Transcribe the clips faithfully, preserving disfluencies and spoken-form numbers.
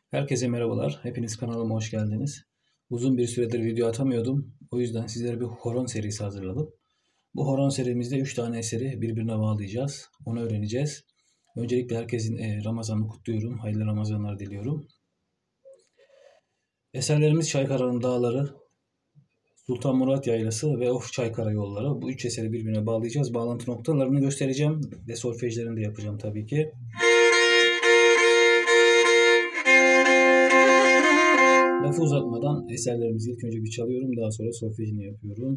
Herkese merhabalar. Hepiniz kanalıma hoş geldiniz. Uzun bir süredir video atamıyordum. O yüzden sizlere bir horon serisi hazırladım. Bu horon serimizde üç tane eseri birbirine bağlayacağız. Onu öğreneceğiz. Öncelikle herkesin Ramazan'ını kutluyorum. Hayırlı Ramazanlar diliyorum. Eserlerimiz Çaykara'nın Dağları, Sultan Murat Yaylası ve Of Çaykara Yolları. Bu üç eseri birbirine bağlayacağız. Bağlantı noktalarını göstereceğim ve solfejlerini de yapacağım tabii ki. Lafı uzatmadan eserlerimizi ilk önce bir çalıyorum. Daha sonra solfejini yapıyorum.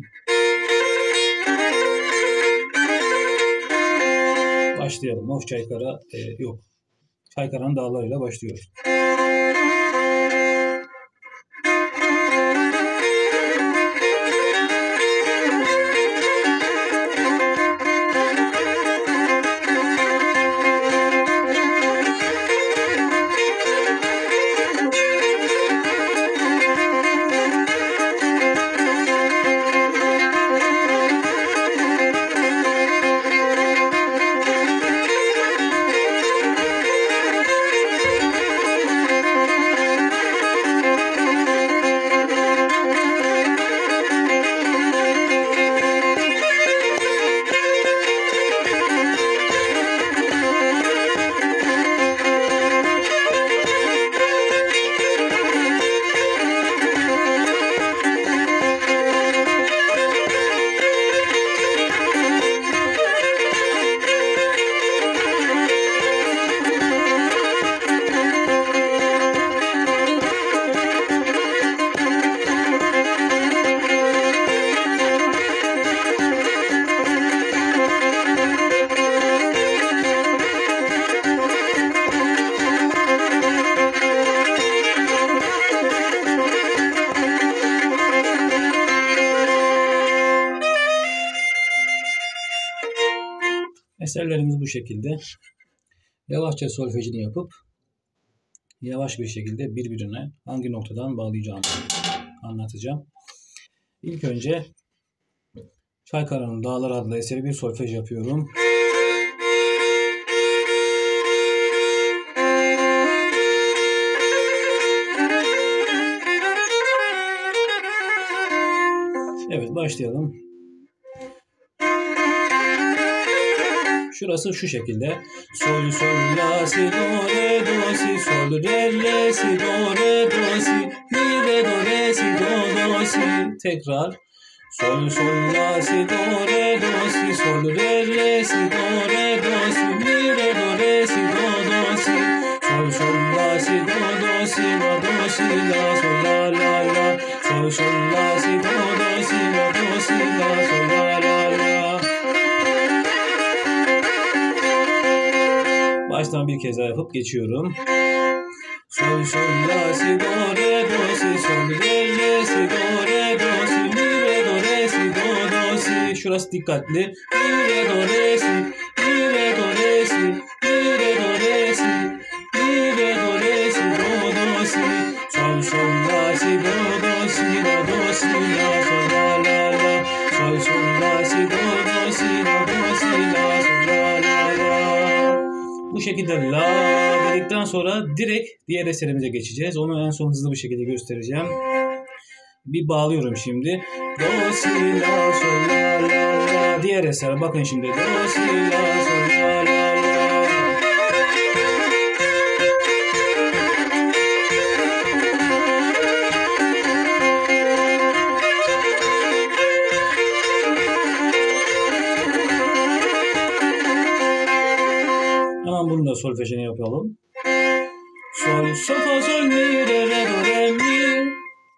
Başlayalım. Of Çaykara e, yok. Çaykara'nın Dağları'yla başlıyoruz. Eserlerimiz bu şekilde. Yavaşça solfejini yapıp yavaş bir şekilde birbirine hangi noktadan bağlayacağımı anlatacağım. İlk önce Çaykara'nın Dağları adlı eseri bir solfej yapıyorum. Evet, başlayalım. Şurası şu şekilde. Sol, sol, la, si, do, re, do, si, sol, re, re, si, do, re, do, si, mi, re, do, re, si, do, do, si. Tekrar. Sol, sol, la, si, do, re, do, si, sol, re, re, si, do, re, do, si, mi, re, do, re, si, do, do, si. Sol, sol, la, si, do, do, si, la, do, si, la, sol, la, la, la. Sol, sol, la, si, do, do, si, la, do, si, la, sol, la, la, la. Baştan bir kez daha yapıp geçiyorum. Sol, sol, la, si, do, re, do, si, sol, re, re, si, do, re, do, si, mi, re, do, re, si, do, do, si. Şurası dikkatli. Mi, re, do, re, si, mi, re, do, re, si, mi, re, do, re, si, mi, re, do, re, si, do, do, si. Sol, sol, la, si, do, do, si, la, do, si, la, sol, la, la, la. Sol, sol, la, si, do, do, si, la, do, si, la, sol, la, la, la. Bu şekilde la dedikten sonra direkt diğer eserimize geçeceğiz. Onu en son hızlı bir şekilde göstereceğim. Bir bağlıyorum şimdi. Do, si, la, sol, la, la, la. Diğer eser bakın şimdi. Do, si, la, sol, la, la, la. Hemen bunu da solfejini yapalım. Sol, sol, fa, sol, mi, re, re, do, re, mi.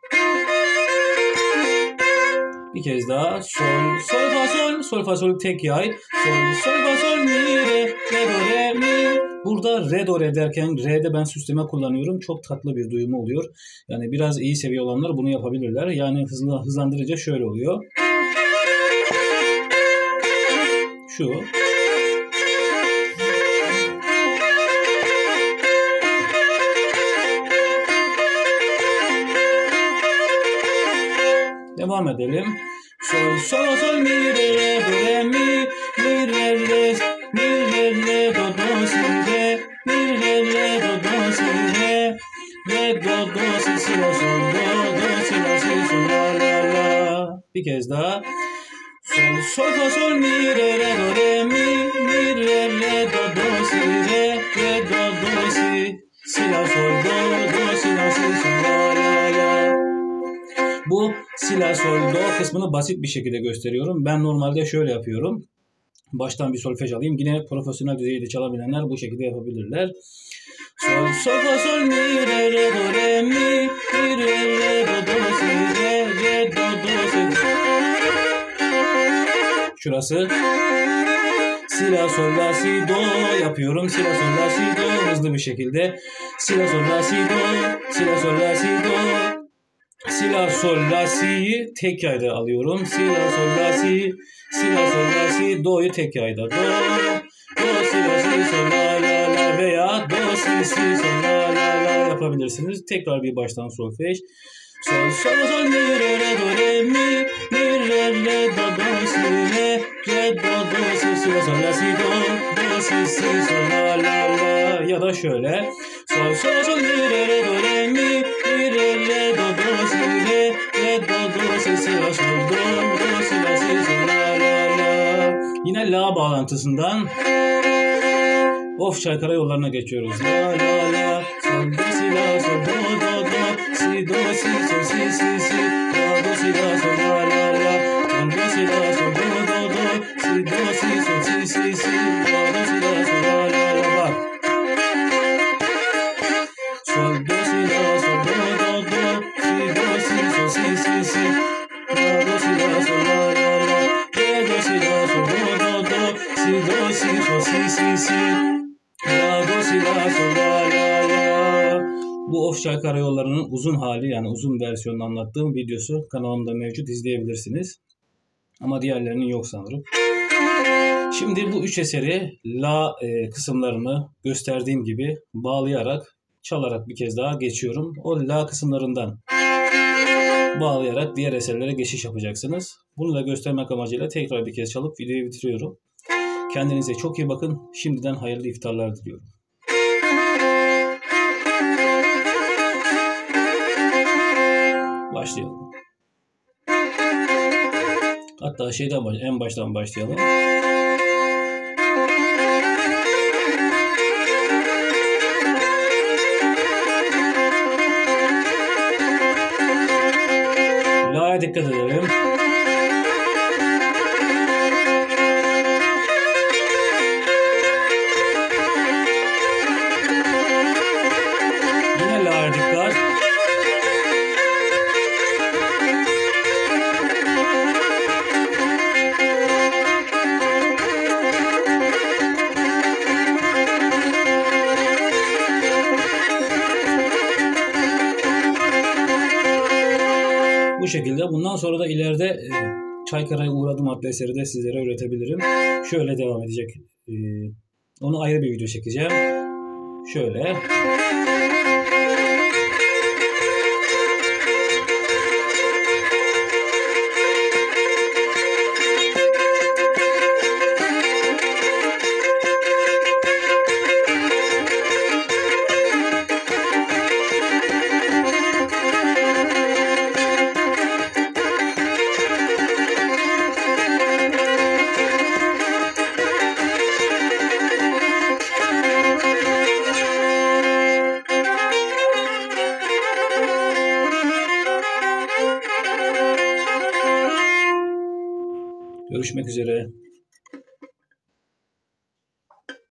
Bir kez daha. Sol, sol, fa, sol, sol, fa, sol tek yay. Sol, sol, fa, sol, mi, re, re, do, re, mi. Burada re, do, re derken re'de ben süsleme kullanıyorum. Çok tatlı bir duyumu oluyor. Yani biraz iyi seviye olanlar bunu yapabilirler. Yani hızlı, hızlandırınca şöyle oluyor. Şu. Devam edelim. Sol, sol, sol, mi, re, re, do, re, mi, mi, re, re, mi, re, re, do, do, si, re, mi, re, re, do, do, si, re, mi, re, do, do, si, si, la, sol, do, do, si, la, si, sol, la, la, la. Bir kez daha. Sol, sol, fa, sol, mi, re, re, do, re, mi, mi, re, re, do, do, si, re, re, do, do, si, si, la, sol, do, do, si, la, si, sol, la, la, la. Bu si, la, sol, do kısmını basit bir şekilde gösteriyorum. Ben normalde şöyle yapıyorum. Baştan bir solfej alayım. Yine profesyonel düzeyde çalabilenler bu şekilde yapabilirler. Sol, sol, fa, sol, mi, re, re, do, re, mi, mi, re, re, do, do, si, re, re, do, do, si. Şurası. Si, la, sol, la, si, do yapıyorum. Si, la, sol, la, si, do hızlı bir şekilde. Si, la, sol, la, si, do. Si, la, sol, la, si, do. Si, la, sol, la, si'yi tek yayda alıyorum. Si, la, sol, la, si. Si, la, sol, la, si. Do'yu tek yayda. Do, do, si, la, si, sol, la, la, la veya do, si, si, sol, la, la, la yapabilirsiniz. Tekrar bir baştan solfej. Sol, sol, sol, mi, re, re, do, re, mi, mi, re, re, do, do, si, re, re, do, do, si, si, la, sol, la, si, do, do, si, si, sol, la, la, la. Ya da şöyle. Sol, sol, sol, mi, re, re, do, re, mi, mi, re, re, do, do, si, re, re, do, do, si, si, la, sol, do, do, si, la, si, sol, la, la, la. Yine la bağlantısından of Çaykara yollarına geçiyoruz. La, la, la, sol, do, si, la, sol, do, do, do, si, do, si, sol, si, si, si, la, do, si, la, sol, la, la, la, sol, do, si, la, sol, do, do, do, si, do, si, sol, si, si, si, la, do, si, la, sol, la, la, la, bak. Sol, do, si, la, sol, do, do, do, si, do, si, sol, si, si, si, la, do, si, la, sol, la, la, la, re, do, si, la, sol, do, do, do, si, do, si, sol, si, si, si, la, do, si, la, sol, la, la, la. Bu Of Çaykara yollarının uzun hali, yani uzun versiyonunu anlattığım videosu kanalımda mevcut, izleyebilirsiniz. Ama diğerlerinin yok sanırım. Şimdi bu üç eseri la e, kısımlarını gösterdiğim gibi bağlayarak, çalarak bir kez daha geçiyorum. O la kısımlarından bağlayarak diğer eserlere geçiş yapacaksınız. Bunu da göstermek amacıyla tekrar bir kez çalıp videoyu bitiriyorum. Kendinize çok iyi bakın. Şimdiden hayırlı iftarlar diliyorum. Başlayalım. Hatta şeyden baş, en baştan başlayalım. La'ya dikkat edelim. Yine La'ya dikkat. Bu şekilde. Bundan sonra da ileride e, Çaykara'ya uğradığım adlı eseri de sizlere öğretebilirim. Şöyle devam edecek. E, onu ayrı bir video çekeceğim. Şöyle. Görüşmek üzere.